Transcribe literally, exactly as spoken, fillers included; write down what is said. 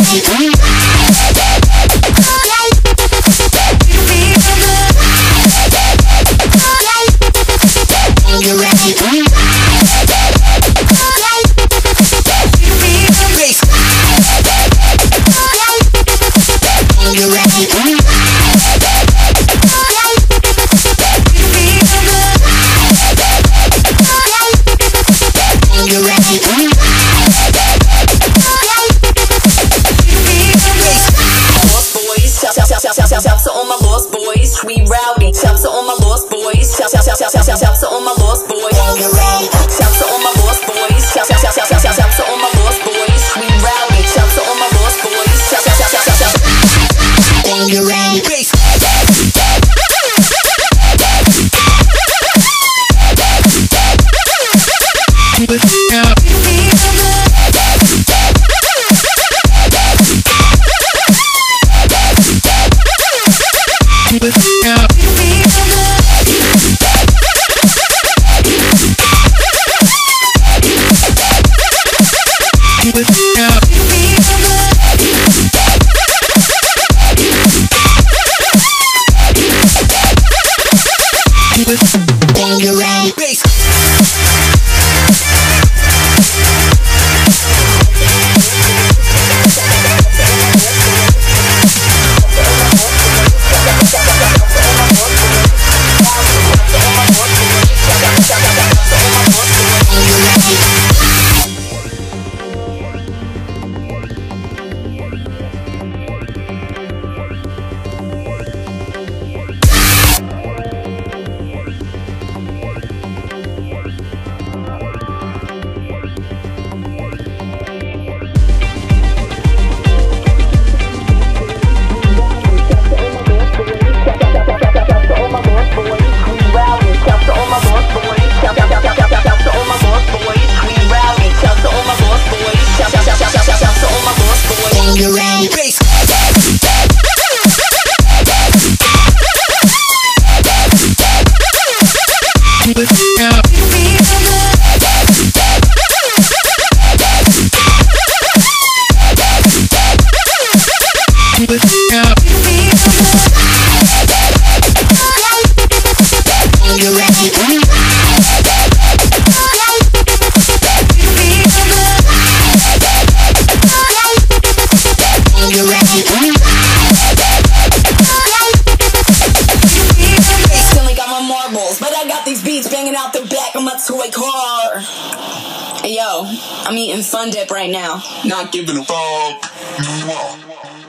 Shouts to all my lost boys, we rowdy. Shouts to all my lost boys. Shouts to all my lost boys. Shouts to all my lost boys. Shouts to all my lost boys, we rowdy. Shouts to all my lost boys. Bass. Keep it up. Keep it up. Keep it up. Keep it bangarang. Bass. Keep it up. Keep it up. But I got these beats banging out the back of my toy car. Hey yo, I'm eating Fun Dip right now. Not giving a fuck.